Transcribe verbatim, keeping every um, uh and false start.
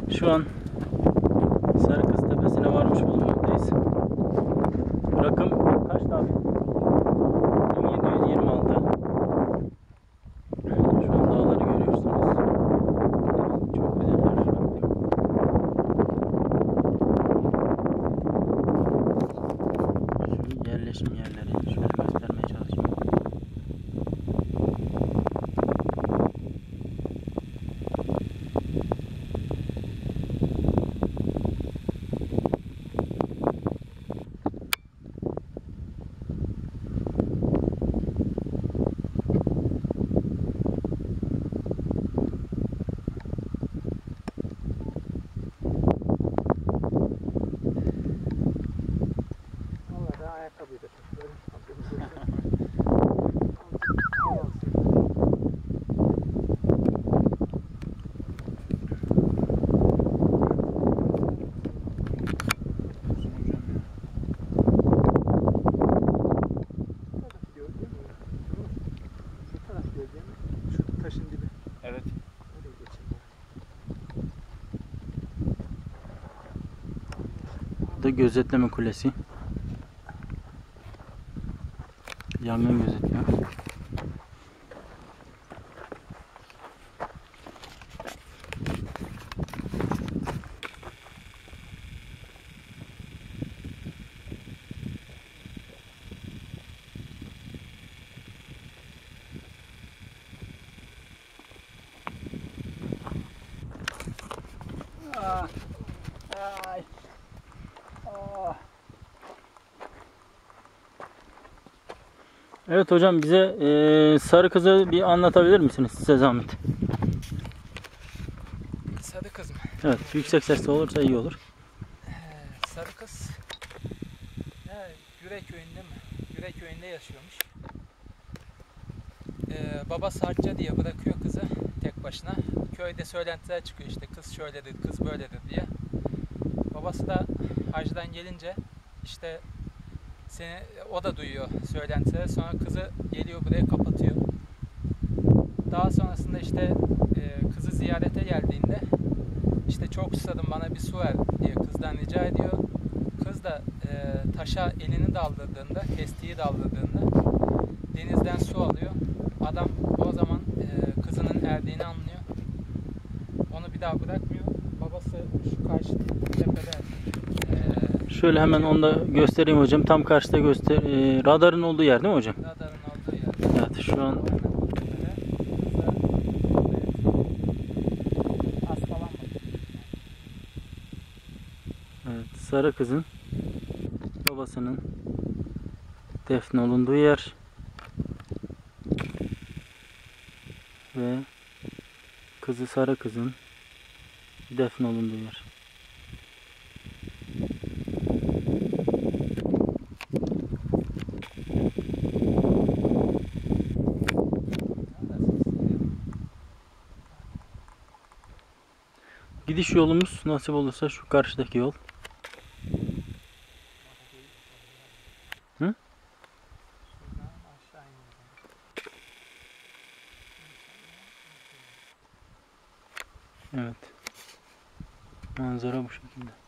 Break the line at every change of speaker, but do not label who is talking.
Şu an Sarıkız Tepesi'ne varmış bulunmaktayız. Rakım kaçtı abi? bin yedi yüz yirmi altı. Şu an dağları görüyorsunuz. Çok güzeller. Şu yerleşim yerleri şöyle göstermeye çalışıyorum.
Ayakkabıyı da çekiyorum. Şu taşın dibi.
Evet.
Bu da gözetleme kulesi. Yangın gözetliyor.
Ah, ay. Ah.
Evet hocam, bize e, Sarıkız'ı bir anlatabilir misiniz, size zahmet?
Sarıkız mı?
Evet, yüksek sesle olursa iyi olur.
Ee, Sarıkız ya, Güre köyünde mi? Güre köyünde yaşıyormuş. Ee, babası Hacca diye bırakıyor kızı tek başına. Köyde söylentiler çıkıyor işte, kız şöyledir, kız böyledir diye. Babası da hacdan gelince işte seni, o da duyuyor söylentileri. Sonra kızı geliyor buraya kapatıyor. Daha sonrasında işte e, kızı ziyarete geldiğinde işte çok susadım, bana bir su ver diye kızdan rica ediyor. Kız da e, taşa elini daldırdığında, kestiği daldırdığında denizden su alıyor. Adam o zaman e, kızının erdiğini anlıyor. Onu bir daha bırakmıyor. Babası şu karşı tepede. E,
Şöyle hemen onu da göstereyim hocam. Tam karşıda göster e, radarın olduğu yer değil mi hocam?
Radarın olduğu yer.
Evet, şu an evet, Sarıkız'ın babasının defnolunduğu yer ve kızı Sarıkız'ın defnolunduğu yer. Gidiş yolumuz nasip olursa şu karşıdaki yol. Hı? Evet. Manzara bu şekilde.